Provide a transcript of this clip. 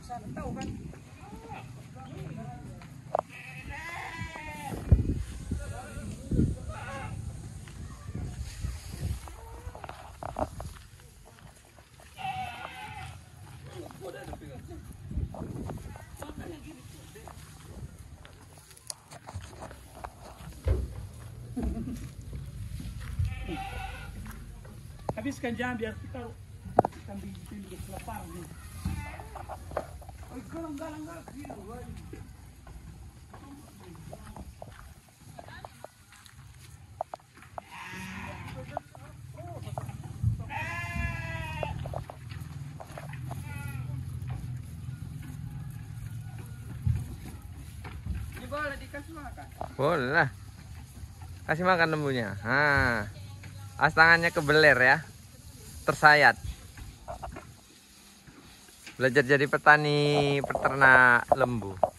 Sana tahu kan? Habiskan jangan biar kita bikin lapar nih. Oh, galang gitu. Ini boleh dikasih makan? Boleh lah. Kasih makan lembunya. Nah, tangannya kebeler ya. Tersayat. Belajar jadi petani peternak lembu.